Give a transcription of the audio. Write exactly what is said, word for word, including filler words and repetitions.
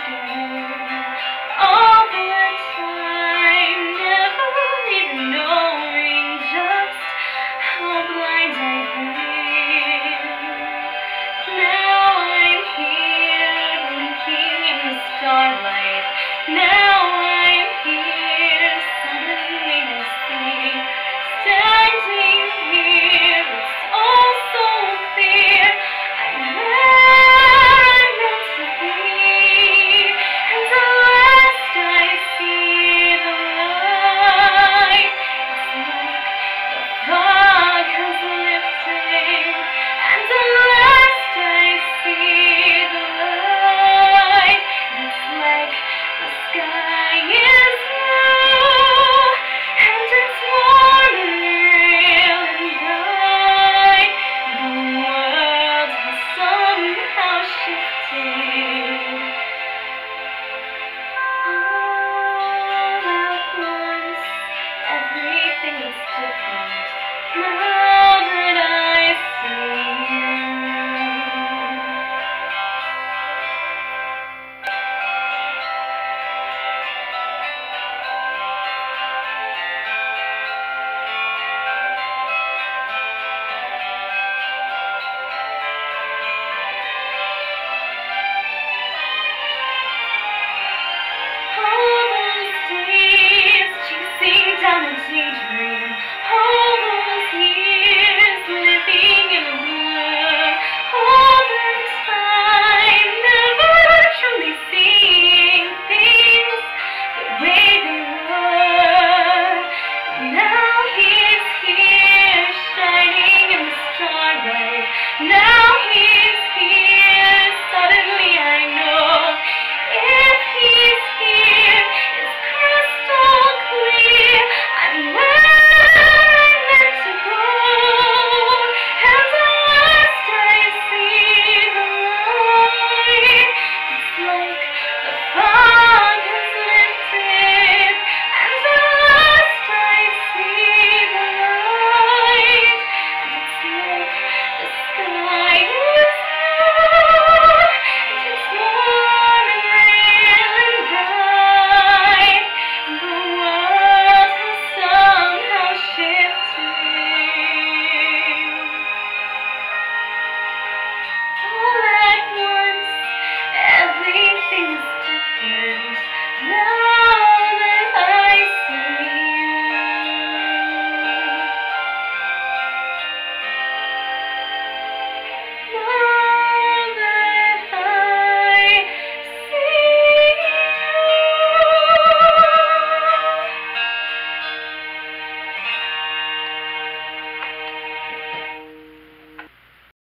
all the time, never even knowing just how blind I've been. Now I'm here, blinking in the starlight. Now I'm here, suddenly I see, standing here, it's all so clear. I'm where I'm meant to be, and at last I see the light. It's like the fog has lifted, and at last I see the light. It's like the sky is blue, and it's warm and real and bright. The world has somehow shifted. All at once, everything is different now that I see you. All those days chasing down a daydream, all those years